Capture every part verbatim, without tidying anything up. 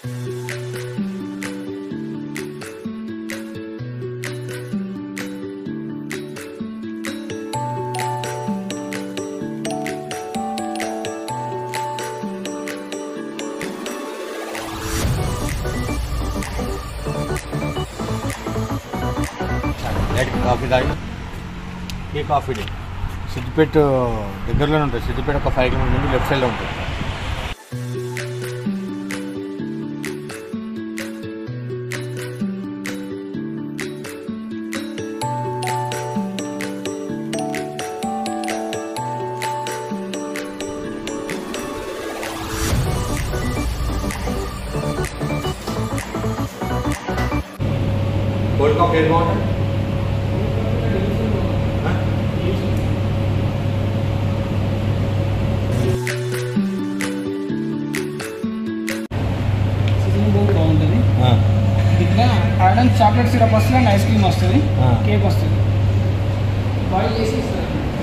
Coffee తాగి ఈ coffee day Siddipet దగ్గరలోనే ఉంటుంది. సిద్దిపేట ఒక ఫైవ్ కిలోమీటర్ నుండి లెఫ్ట్ సైడ్లో ఉంటుంది. కోల్డ్ కాఫీ ఏది బాగుంటుంది? బాగుంటుంది. ఇట్లా ఆడన్ చాక్లెట్ సిరప్ వస్తుంది అండ్ ఐస్ క్రీమ్ వస్తుంది, కేక్ వస్తుంది. బాయిల్ చేసి ఇస్తారు.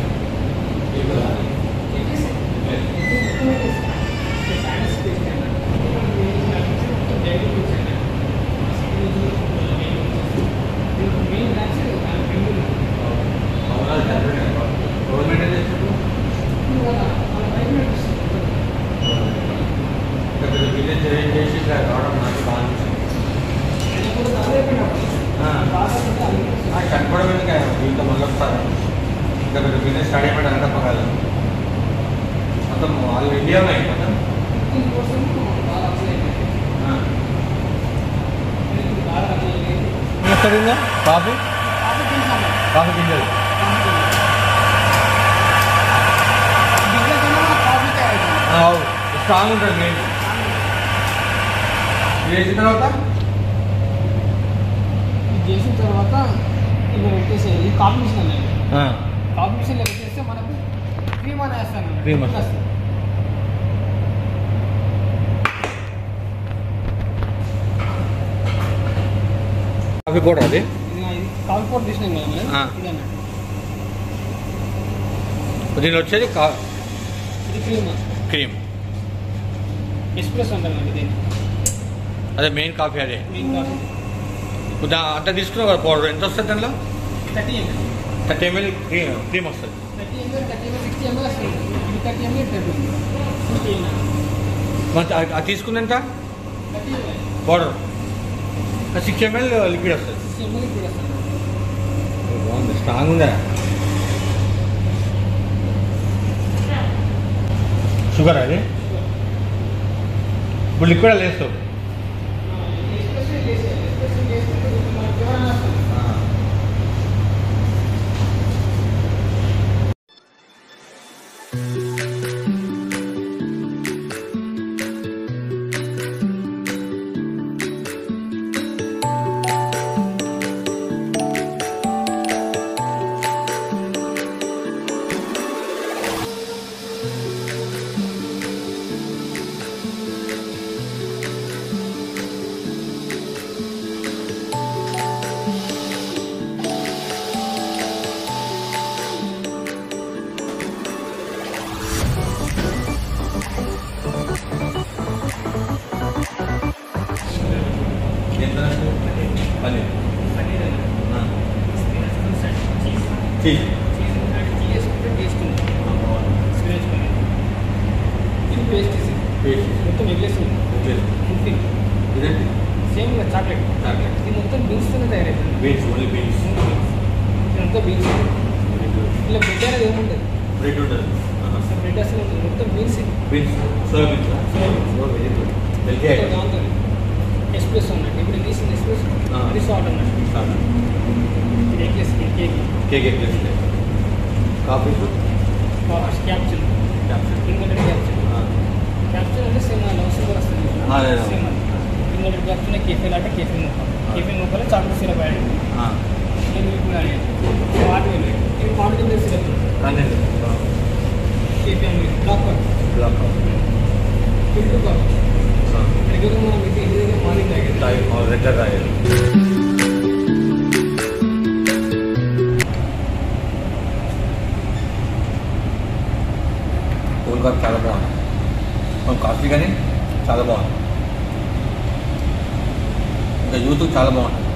కనపడమే ఇంకా మళ్ళీ వస్తారు. ఇంకా మీరు బిజినెస్ స్టార్ట్ అయిపోయి అంత పగాలి మొత్తం వాళ్ళు ఇండియాలో అయిపోతాం. కాఫీ కాఫీ గింజలు స్ట్రాంగ్ ఉంటుంది. మెయిన్ చేసిన తర్వాత చేసిన తర్వాత ఇలా పెట్టేసేది కాఫీ మిషన్ అనేది. కాఫీ మిషన్లో పెట్టేస్తే మనకు క్రీమ్ అని వేస్తాను. క్రీమ్ వస్తుంది. కాఫీ పౌడర్ అది కాఫీ పౌడర్ తీసినాం కదా ఇదన్నా. దీని వచ్చేది ఇది క్రీమ్ క్రీమ్ ఎస్ప్రెస్ అంటారండి దీన్ని. అదే మెయిన్ కాఫీ. అదే మెయిన్ కాఫీ. అంత తీసుకున్నావు కదా పౌడర్. ఎంత వస్తుంది దానిలో? Thirty ML thirty ML cream cream వస్తుంది. Thirty ML thirty ML sixty ML వస్తుంది. ఇది thirty ML thirty sixty ML. మంచి అది తీసుకుంది ఎంత thirty ML powder? Six ML liquid వస్తుంది. సిక్స్టీ ఎంఎల్ లిక్విడ్ వస్తుంది. బాగుంది, స్ట్రాంగ్ ఉందా? షుగర్ అది ఇప్పుడు లిక్విడ్ అది వేస్తావు. చీజ్ చీజ్ టేస్ట్ ఉంది. స్క్రాచ్ పన్నీర్ ఇది పేస్ట్ పేస్ట్ మొత్తం ఎగ్లేస్తుంది. ఫిఫ్టీ ఇదండి సేమ్ చాక్లెట్ చాక్లెట్ ఇది మొత్తం బీన్స్తోనే తయారవుతుంది. Beans only beans. ఇదంతా బీన్స్. ఇలా బ్రెడ్ అనేది ఏముంటుంది? బ్రెడ్ ఉంటుంది. బ్రెడ్ అసలు మొత్తం beans beans soybeans. Very good. Healthy బాగుంటుంది. ఎస్ప్రెస్ అన్నట్టు ఇప్పుడు తీసిన ఎస్ప్రెస్ అది సాల్ట్ అన్నట్టు. ఇది eggless cake cake eggless coffee capsule capsule ఇంకొకటి క్యాప్చూల్ క్యాప్చూల్ అంటే సేమ్ లవ్ షుగర్ వస్తుంది. సేమ్ ఇంకొకటి క్యాప్చూల్ కేఫే లాంటి కేఫే ముక్క కేఫే ముక్కలో చాక్లెట్ సిరప్ యాడ్ అయ్యింది. నేను ఇప్పుడు యాడ్ అయ్యాను వాటర్ వెళ్ళి ఇది continental syrup cafe black coffee black coffee filter coffee regular మనం ఇది ఇది మార్నింగ్ తాగేది రెగ్యులర్ తాగేది. కోల్డ్ కాఫీ చాలా బాగుంది. కాఫీ కానీ చాలా బాగుంది. ఇంకా యూత్ చాలా బాగుంటుంది.